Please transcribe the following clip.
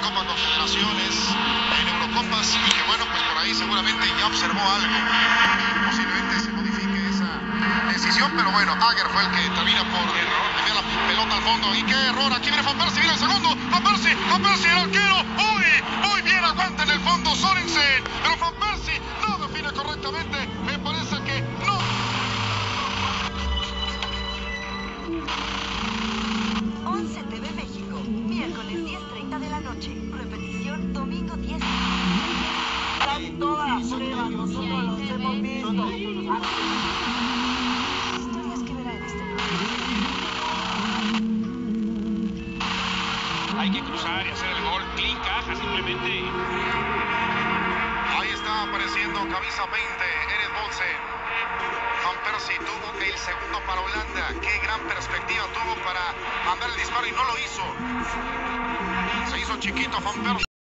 Copa Confederaciones, en Eurocopas, y que bueno, pues por ahí seguramente ya observó algo. Posiblemente se modifique esa decisión, pero bueno, Agger fue el que termina por enviar la pelota al fondo. Y qué error, aquí viene Van Persie, viene el segundo, Van Persie, el arquero, muy bien, aguanta en el fondo Sorensen, pero Van Persie no define correctamente, me parece que no. 11 TV México, miércoles 10:30 de la noche, repetición domingo 10. Están todas pruebas, nosotros los hemos visto. Historias que verá en este programa. Hay que cruzar y hacer el gol. Clean caja, simplemente. Ahí está apareciendo camisa 20, Enes Boldsen. Van Persie tuvo el segundo para Holanda. Qué gran perspectiva tuvo para mandar el disparo y no lo hizo. Se hizo chiquito Van Persie.